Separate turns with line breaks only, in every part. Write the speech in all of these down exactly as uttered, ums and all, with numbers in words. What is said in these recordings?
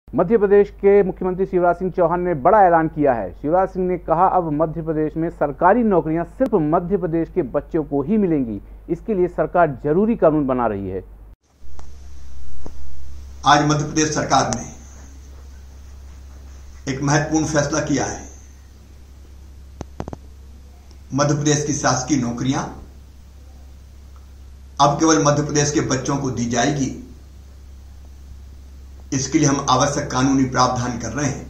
मध्य प्रदेश के मुख्यमंत्री शिवराज सिंह चौहान ने बड़ा ऐलान किया है। शिवराज सिंह ने कहा, अब मध्य प्रदेश में सरकारी नौकरियां सिर्फ मध्य प्रदेश के बच्चों को ही मिलेंगी। इसके लिए सरकार जरूरी कानून बना रही है।
आज मध्य प्रदेश सरकार ने एक महत्वपूर्ण फैसला किया है। मध्य प्रदेश की शासकीय नौकरियां अब केवल मध्य प्रदेश के बच्चों को दी जाएगी। इसके लिए हम आवश्यक कानूनी प्रावधान कर रहे हैं।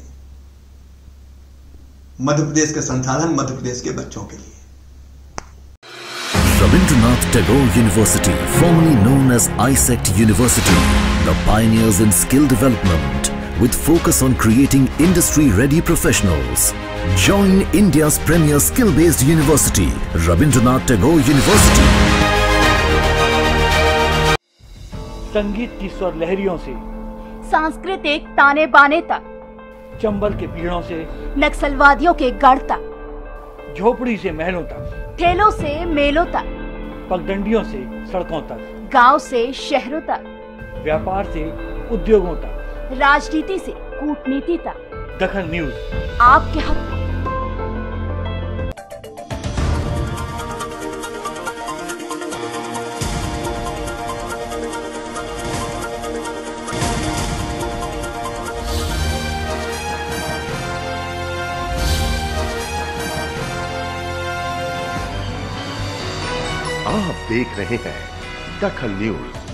मध्य प्रदेश के संसाधन मध्य प्रदेश के बच्चों के लिए।
Rabindranath Tagore University, formerly known as I S E C T University, the pioneers in skill development with focus on creating industry-ready professionals. Join India's premier skill-based university, Rabindranath Tagore University.
संगीत की स्वर लहरियों से
सांस्कृतिक ताने बाने तक,
चंबल के पीड़ों से
नक्सलवादियों के गढ़ तक,
झोपड़ी से महलों तक,
ठेलों से मेलों तक,
पगडंडियों से सड़कों तक,
गांव से शहरों तक,
व्यापार से उद्योगों तक,
राजनीति से कूटनीति तक,
दखल न्यूज
आपके हक में।
आप देख रहे हैं दखल न्यूज।